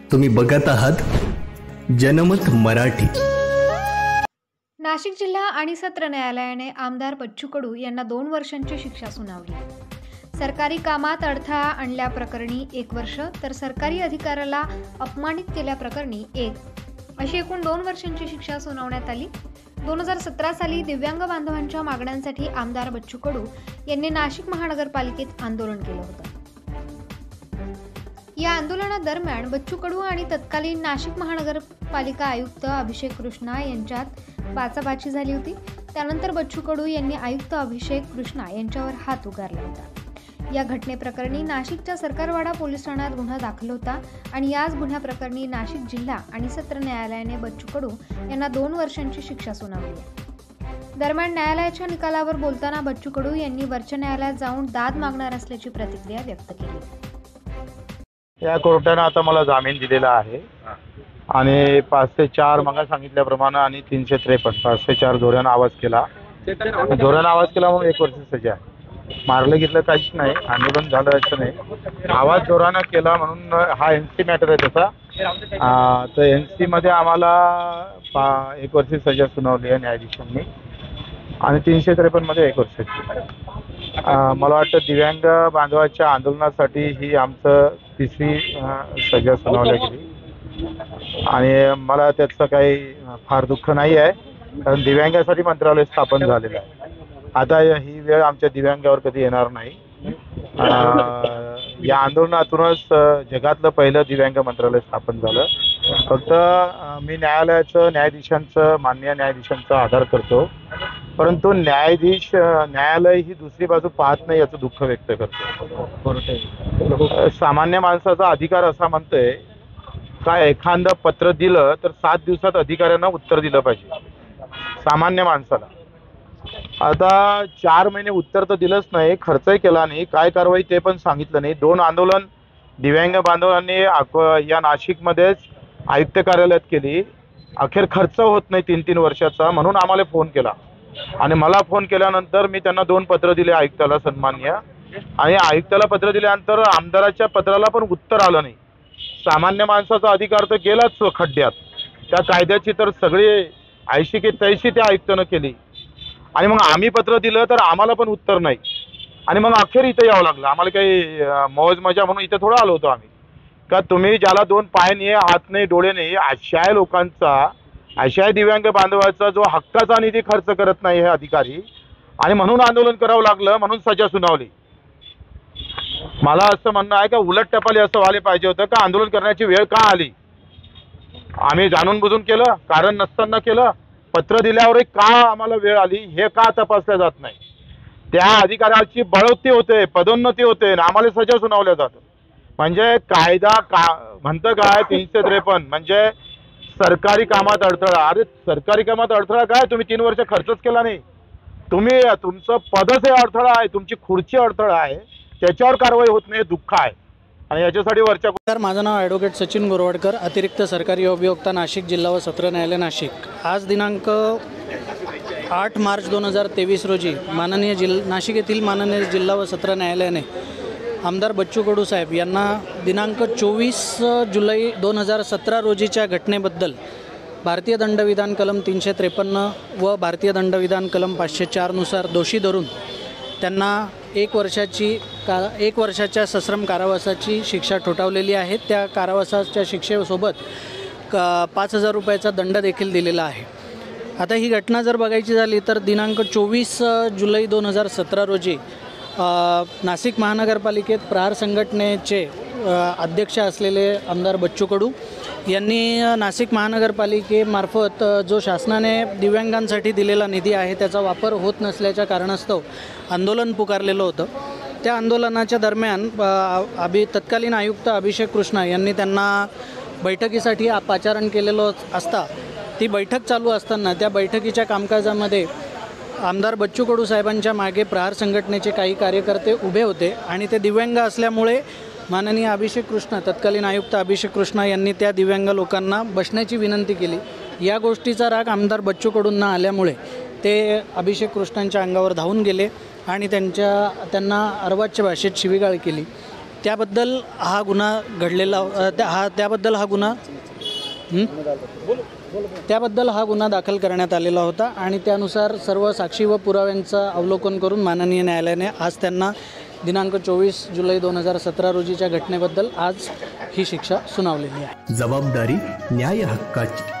तुम्ही बघत आहात जनमत मराठी। नाशिक जिल्हा आणि सत्र न्यायालयाने आमदार बच्चू कडू यांना 2 वर्षांची शिक्षा सुनावली। सरकारी कामात अडथळा आणल्याप्रकरणी 1 वर्ष तर सरकारी अधिकाऱ्याला अपमानित केल्याप्रकरणी 1 अशी एकूण 2 वर्षांची शिक्षा सुनावण्यात आली। 2017 साली दिव्यांग बांधवांच्या मागण्यांसाठी आमदार बच्चू कडू यांनी नाशिक महानगरपालिकेत आंदोलन केलं होतं। या आंदोलनादरम्यान बच्चू कडू आणि तत्कालीन नाशिक महानगरपालिका आयुक्त अभिषेक कृष्णा यांच्यात बाचाबाची झाली होती। त्यानंतर बच्चू कडू यांनी आयुक्त अभिषेक कृष्णा यांच्यावर हात उगारला होता। या घटनेप्रकरणी नाशिकच्या सरकारवाडा पोलीस ठाण्यात गुन्हा दाखल होता आणि याच गुन्ह्याप्रकरणी नाशिक जिल्हा आणि सत्र न्यायालयाने बच्चू कडू यांना 2 वर्षांची शिक्षा सुनावली। दरम्यान न्यायालयाच्या निकालावर बोलताना बच्चू कडू यांनी वरच्या न्यायालयात जाऊन दाद मागणार असल्याची प्रतिक्रिया व्यक्त केली। या कोर्टाने आता मला जामीन दिलेला आहे आणि 5 ते 4 मग सांगितल्याप्रमाणे आणि 353 5 ते 4 जोराने आवाज केला म्हणून 1 वर्ष सजा। मारलं घेतलं काहीच नाही, आंदोलन झालं असं नाही, आवाज जोराने केला म्हणून हा एनसी मॅटर आहे तसा। तर एनसी मध्ये आम्हाला 1 वर्ष सजा सुनावली आहे न्यायाधीशांनी आणि 353 मध्ये 1 वर्षाची। मला वाटतं दिव्यांग बांधवाच्या आंदोलनासाठी ही आमचं 3री सजा सुनावली गेली आणि मला त्याचं काही फार दुःख नाही आहे, कारण दिव्यांगासाठी मंत्रालय स्थापन झालेलं आहे। आता ही वेळ आमच्या दिव्यांगावर कधी येणार नाही। या आंदोलनातूनच जगातलं पहिलं दिव्यांग मंत्रालय स्थापन झालं। फक्त मी न्यायालयाचं माननीय न्यायाधीशांचा आदर करतो, परंतु न्यायालय ही दुसरी बाजू पाहत नाही याचं दुःख व्यक्त करतो। सामान्य माणसाचा अधिकार असा म्हणतोय का एखादं पत्र दिलं तर 7 दिवसात अधिकाऱ्यांना उत्तर दिलं पाहिजे सामान्य माणसाला। आता 4 महिने उत्तर तर दिलंच नाही, खर्चही केला नाही, काय कारवाई ते पण सांगितलं नाही। 2 आंदोलन दिव्यांग बांधवांनी या नाशिकमध्येच आयुक्त कार्यालयात केली, अखेर खर्च होत नाही 3-3 वर्षाचा, म्हणून आम्हाला फोन केला आणि मला फोन केल्यानंतर मी त्यांना 2 पत्र दिले आयुक्ताला सन्मान्य, आणि आयुक्ताला पत्र दिल्यानंतर आमदाराच्या पत्राला पण उत्तर आलं नाही। सामान्य माणसाचा अधिकार तर गेलाच खड्ड्यात। त्या कायद्याची तर सगळी 80 की 83 त्या आयुक्तानं केली आणि मग आम्ही पत्र दिलं तर आम्हाला पण उत्तर नाही आणि मग अखेर इथं यावं लागलं। आम्हाला काही मौज मजा म्हणून इथं थोडं आलो होतो आम्ही, का तुम्ही ज्याला 2 पाय नाही, हात नाही, डोळे नाही, अशा लोकांचा, अशा दिव्यांग बांधवाचा जो हक्काचा निधी खर्च करत नाही हे अधिकारी, आणि म्हणून आंदोलन करावं लागलं, म्हणून सजा सुनावली। मला असं म्हणणं आहे का उलट टपाली असं व्हायला पाहिजे होतं का आंदोलन करण्याची वेळ का आली? आम्ही जाणून बुजून केलं, कारण नसताना केलं, पत्र दिल्यावर का आम्हाला वेळ आली हे का तपासल्या जात नाही? त्या अधिकाऱ्याची बढवती होते, पदोन्नती होते, आम्हाला सजा सुनावल्या जातं। म्हणजे कायदा म्हणतं काय 353 म्हणजे सरकारी कामात अडथळा। अरे सरकारी कामात अडथळा काय? तुम्ही 3 वर्ष खर्चच केला नाही, तुमचं पदच हे अडथळा आहे, तुमची खुर्ची अडथळा आहे, त्याच्यावर कारवाई होत नाही, दुःख आहे। आणि याच्यासाठी वरच्या माझं नाव ॲडव्होकेट सचिन गोरवाडकर, अतिरिक्त सरकारी अभियोक्ता, नाशिक जिल्हा व सत्र न्यायालय नाशिक। आज दिनांक 8 मार्च 2023 रोजी नाशिक येथील माननीय जिल्हा व सत्र न्यायालयाने आमदार बच्चू कडू साहेब यांना दिनांक 24 जुलै 2017 रोजीच्या घटनेबद्दल भारतीय दंडविधान कलम 353 व भारतीय दंडविधान कलम 504 नुसार दोषी धरून त्यांना 1 वर्षाच्या सश्रम कारावासाची शिक्षा ठोठावलेली आहे। त्या कारावासाच्या शिक्षेसोबत 5,000 रुपयाचा दंड देखील दिलेला आहे। आता ही घटना जर बघायची झाली तर दिनांक 24 जुलै 2017 रोजी नाशिक महानगरपालिकेत प्रहार संघटनेचे अध्यक्ष असलेले आमदार बच्चू कडू यांनी नाशिक महानगरपालिकेमार्फत जो शासनाने दिव्यांगांसाठी दिलेला निधी आहे त्याचा वापर होत नसल्याच्या कारणास्तव आंदोलन पुकारलेलं होतं। त्या आंदोलनाच्या दरम्यान तत्कालीन आयुक्त अभिषेक कृष्णा यांनी त्यांना बैठकीसाठी पाचारण केलेलं असता ती बैठक चालू असताना त्या बैठकीच्या कामकाजामध्ये आमदार बच्चू कडू साहेबांच्या मागे प्रहार संघटनेचे काही कार्यकर्ते उभे होते आणि ते दिव्यांग असल्यामुळे माननीय अभिषेक कृष्णा, तत्कालीन आयुक्त अभिषेक कृष्णा यांनी त्या दिव्यांग लोकांना बसण्याची विनंती केली। या गोष्टीचा राग आमदार बच्चू कडूंना आल्यामुळे ते अभिषेक कृष्णांच्या अंगावर धावून गेले आणि त्यांना अर्वाच्य भाषेत शिवीगाळ केली। त्याबद्दल हा गुन्हा घडलेला त्याबद्दल हा गुन्हा दाखल करण्यात आलेला होता आणि त्यानुसार सर्व साक्षी व पुराव्यांचं अवलोकन करून माननीय न्यायालयाने आज त्यांना दिनांक 24 जुलै 2017 रोजीच्या घटनेबद्दल आज ही शिक्षा सुनावलेली आहे. जबाबदारी न्याय हक्काची.